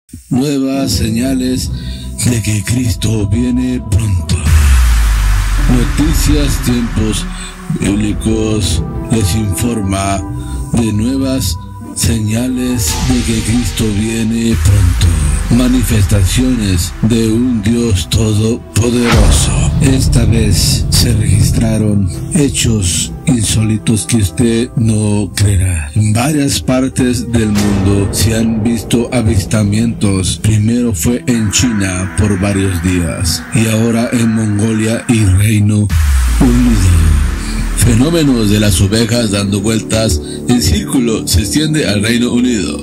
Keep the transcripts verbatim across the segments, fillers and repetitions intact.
Nuevas señales de que Cristo viene pronto. Noticias Tiempos Bíblicos les informa de nuevas señales de que Cristo viene pronto. Manifestaciones de un Dios todopoderoso. Esta vez se registraron hechos insólitos que usted no creerá. En varias partes del mundo se han visto avistamientos. Primero fue en China por varios días y ahora en Mongolia y Reino Unido. Fenómenos de las ovejas dando vueltas en círculo se extiende al Reino Unido.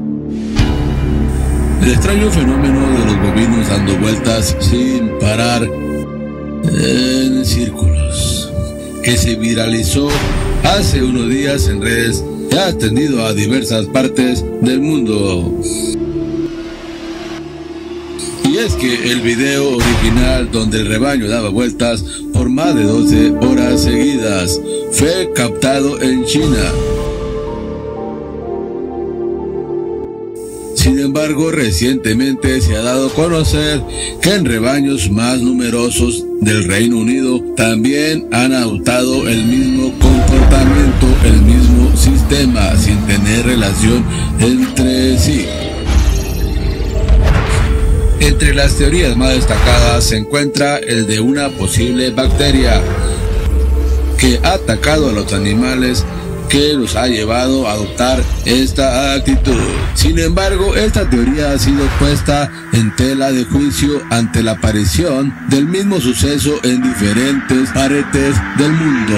El extraño fenómeno de los bovinos dando vueltas sin parar en círculos, que se viralizó hace unos días en redes y ha atendido a diversas partes del mundo. Y es que el video original donde el rebaño daba vueltas por más de doce horas seguidas fue captado en China. Sin embargo, recientemente se ha dado a conocer que en rebaños más numerosos del Reino Unido también han adoptado el mismo comportamiento, el mismo sistema, sin tener relación entre sí. Entre las teorías más destacadas se encuentra el de una posible bacteria que ha atacado a los animales, que los ha llevado a adoptar esta actitud. Sin embargo, esta teoría ha sido puesta en tela de juicio ante la aparición del mismo suceso en diferentes partes del mundo.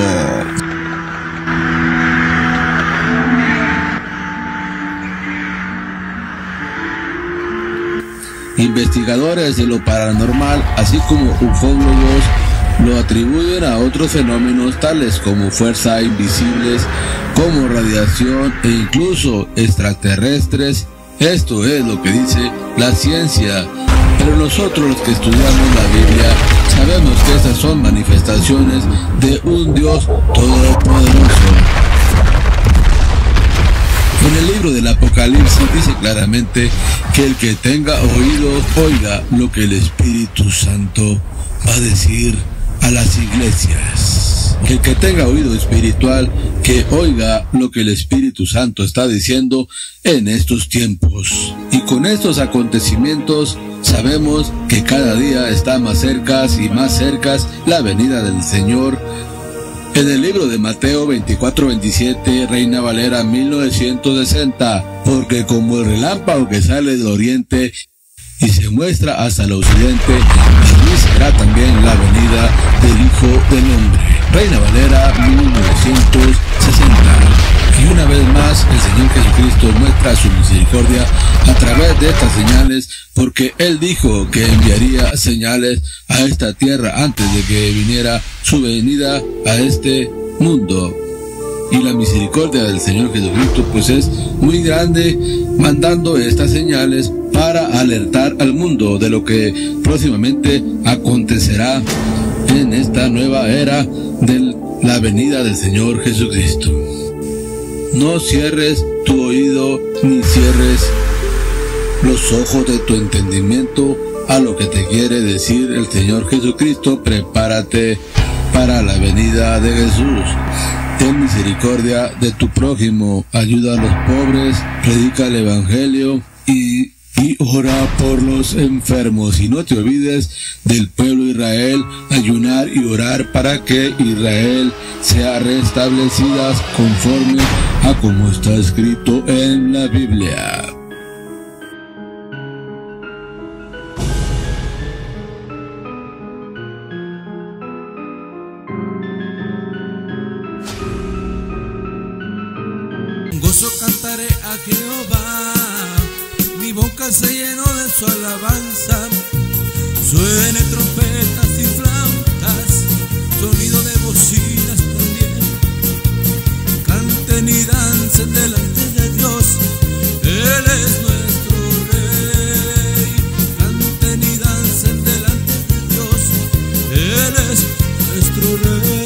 Investigadores de lo paranormal, así como ufólogos, lo atribuyen a otros fenómenos tales como fuerzas invisibles, como radiación e incluso extraterrestres. Esto es lo que dice la ciencia, pero nosotros los que estudiamos la Biblia sabemos que estas son manifestaciones de un Dios todopoderoso. En el libro del Apocalipsis dice claramente que el que tenga oído oiga lo que el Espíritu Santo va a decir a las iglesias. Que el que tenga oído espiritual, que oiga lo que el Espíritu Santo está diciendo en estos tiempos. Y con estos acontecimientos sabemos que cada día está más cerca y más cerca la venida del Señor. En el libro de Mateo veinticuatro veintisiete, Reina Valera mil novecientos sesenta, porque como el relámpago que sale del oriente y se muestra hasta el occidente, así será también la venida del Hijo del Hombre. Reina Valera mil novecientos sesenta. Y una vez más, el Señor Jesucristo muestra su misericordia a través de estas señales, porque Él dijo que enviaría señales a esta tierra antes de que viniera su venida a este mundo. Y la misericordia del Señor Jesucristo pues es muy grande, mandando estas señales para alertar al mundo de lo que próximamente acontecerá en esta nueva era de la venida del Señor Jesucristo. No cierres tu oído ni cierres los ojos de tu entendimiento a lo que te quiere decir el Señor Jesucristo. Prepárate para la venida de Jesús. Ten misericordia de tu prójimo, ayuda a los pobres, predica el Evangelio y, y ora por los enfermos. Y no te olvides del pueblo de Israel, ayunar y orar para que Israel sea restablecida conforme a como está escrito en la Biblia. Gozo cantaré a Jehová, mi boca se llenó de su alabanza. Suenen trompetas y flautas, sonido de bocinas también. Canten y dancen delante de Dios, Él es nuestro Rey. Canten y dancen delante de Dios, Él es nuestro Rey.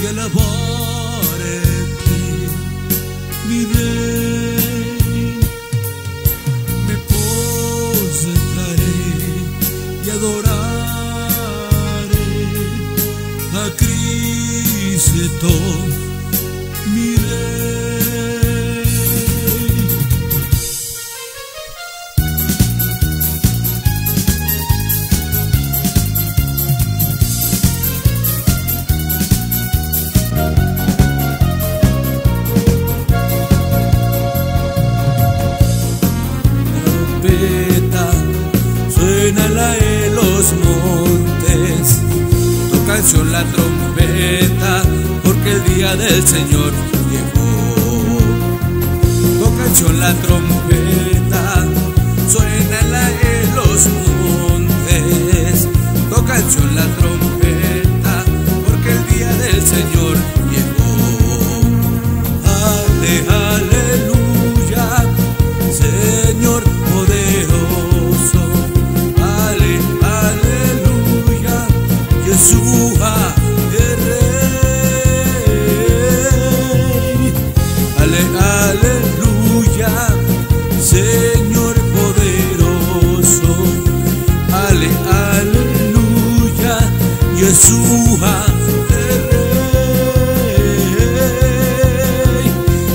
y alabarte, mi Rey. Me postraré y adoraré a Cristo, mi Rey. Suénala en los montes, tu canción la trompeta, porque el día del Señor llegó. Tu canción la trompeta, suénala en los montes, tu canción la trompeta, porque el día del Señor llegó. Ale, aleluya, Señor poderoso. Ale, aleluya, Yeshua el Rey. Ale, aleluya, Señor poderoso. Ale, aleluya, Yeshua el Rey.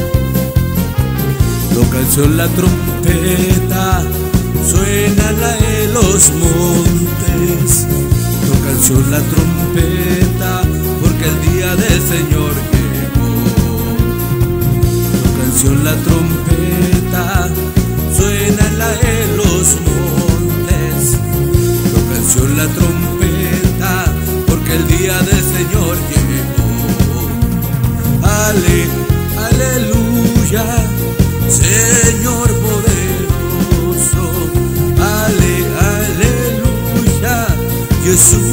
Toca la trompeta, suénala en los montes, tu canción la trompeta, porque el día del Señor llegó. Tu canción la trompeta, suénala en los montes, tu canción la trompeta, porque el día del Señor llegó. Ale, aleluya, Señor poderoso. Ale, aleluya, Jesús